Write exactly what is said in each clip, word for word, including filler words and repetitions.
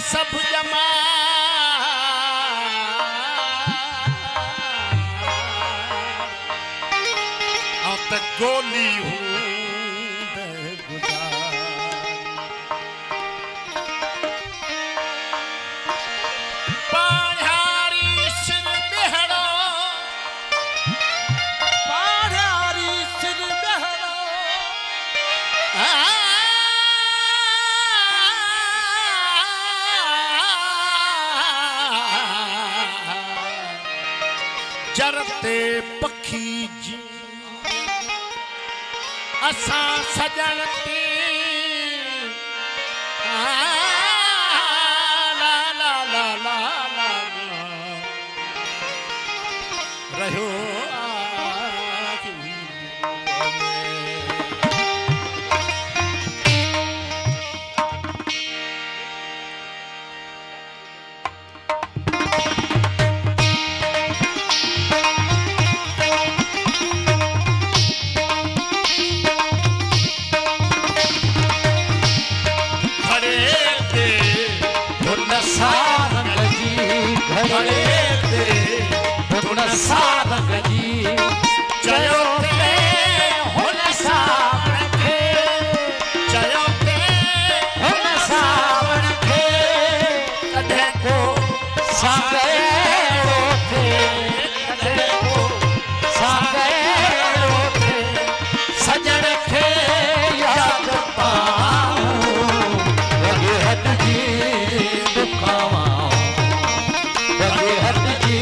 सब जमा अब तक गोली हूँ जरते पखी जी असा सजन ती ला ला ला ला ला रहो सारंग जी चयो ते हुन सावण खे चयो ते हुन सावण खे कॾहिं को सागरो थे कॾहिं को सागरो थे सजण खे याद पाऊं लगे हथ जी दुखावां लगे हथ जी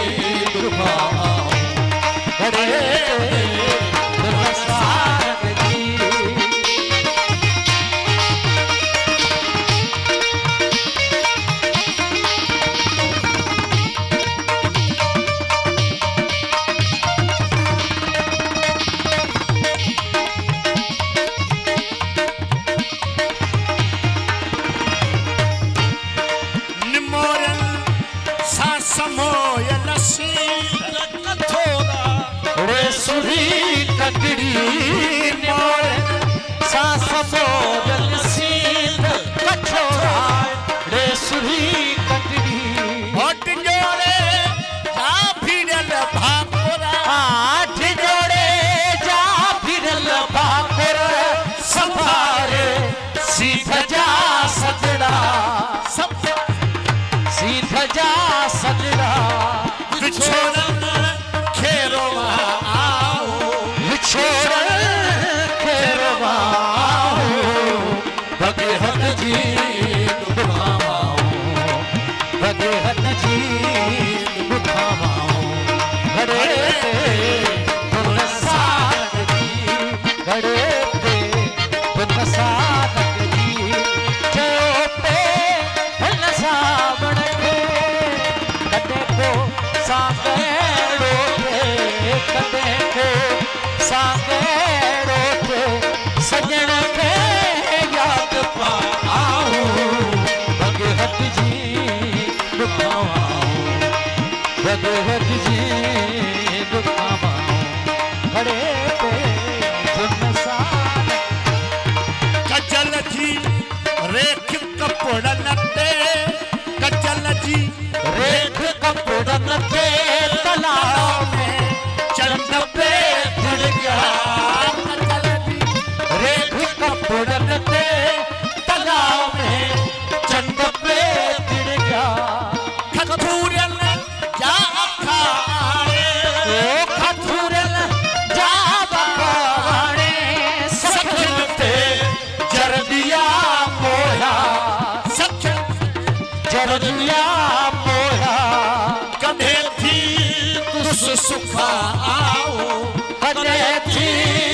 सुखा आओ कॾहिं थी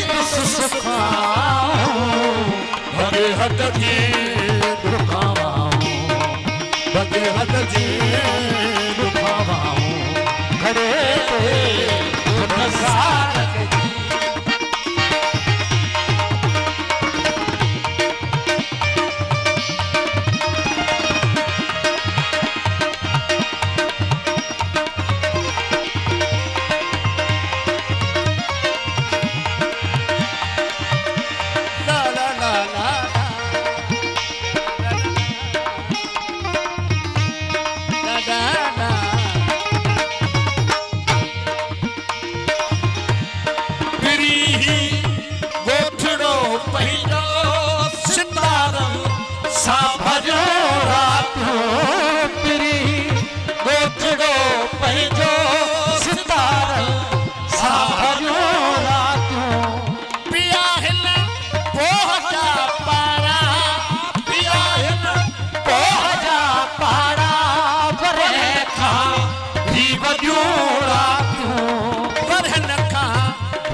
सुखा भगे हथ जी दुखावां भगे हथ जी दुखावां खड़े हुन सारंग जी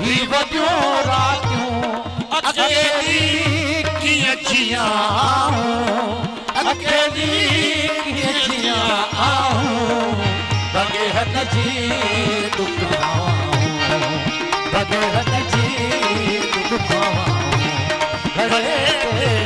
ॾींहुं वॾियूं रातियूं अकेली कीअं जियां अकेली कीअं जियां बग़ैर जी दुख बग़ैर जी दुख घरे